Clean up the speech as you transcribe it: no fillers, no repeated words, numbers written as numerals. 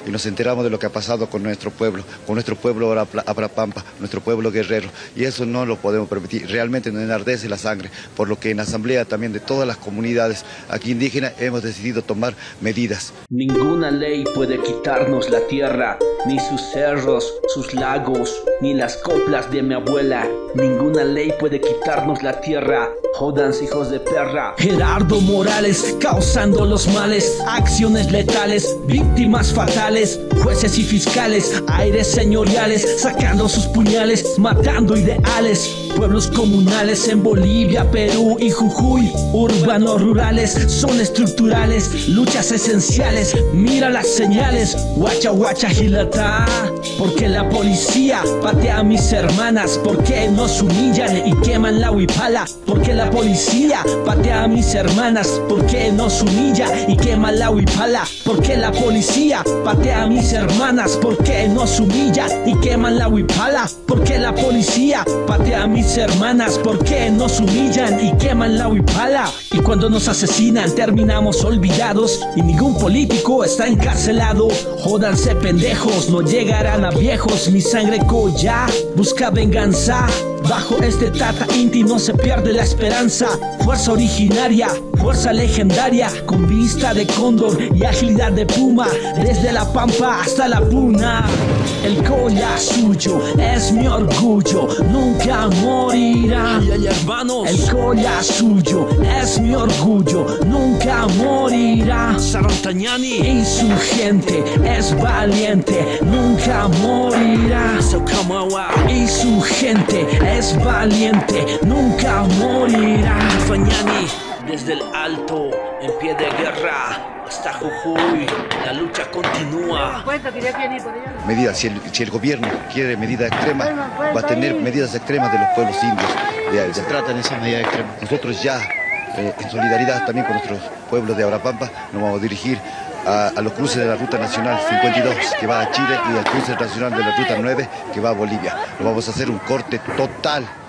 y nos enteramos de lo que ha pasado con nuestro pueblo Abrapampa, nuestro pueblo guerrero, y eso no lo podemos permitir. Realmente nos enardece la sangre, por lo que en la asamblea también de todas las comunidades aquí indígenas hemos decidido tomar medidas. Ninguna ley puede quitarnos la tierra, ni sus cerros, sus lagos, ni las coplas de mi abuela. Ninguna ley puede quitarnos la tierra. Jódanse, hijos de perra. Gerardo Morales causando los males, acciones letales, víctimas fatales, jueces y fiscales, aires señoriales, sacando sus puñales, matando ideales. Pueblos comunales en Bolivia, Perú y Jujuy, urbanos rurales, son estructurales, luchas esenciales. Mira las señales, guacha guacha gilata. Porque la policía patea a mis hermanas, porque nos humillan y queman la huipala. Porque la policía patea a mis hermanas, porque nos humilla y quema la huipala. Porque la policía patea a mis hermanas, porque nos humilla y queman la huipala. Porque la policía patea a mis hermanas, porque nos humillan y queman la huipala. Y cuando nos asesinan terminamos olvidados y ningún político está encarcelado. Jódanse pendejos, no llegarán a viejos. Mi sangre colla busca venganza. Bajo este Tata Inti no se pierde la esperanza. Fuerza originaria, fuerza legendaria, con vista de cóndor y agilidad de puma, desde la pampa hasta la puna. El colla suyo es mi orgullo, nunca morirá. El colla suyo es mi orgullo, nunca morirá. Y su gente es valiente, nunca morirá. Y su gente es valiente, nunca morirá. Fañani, desde el alto, en pie de guerra, hasta Jujuy, la lucha continúa. Medidas, si el gobierno quiere medidas extremas, va a tener medidas extremas de los pueblos indios. Se tratan esas medidas extremas. Nosotros ya, en solidaridad también con nuestros pueblos de Abrapampa, nos vamos a dirigir a los cruces de la Ruta Nacional 52 que va a Chile y al cruce nacional de la Ruta 9 que va a Bolivia. Nos vamos a hacer un corte total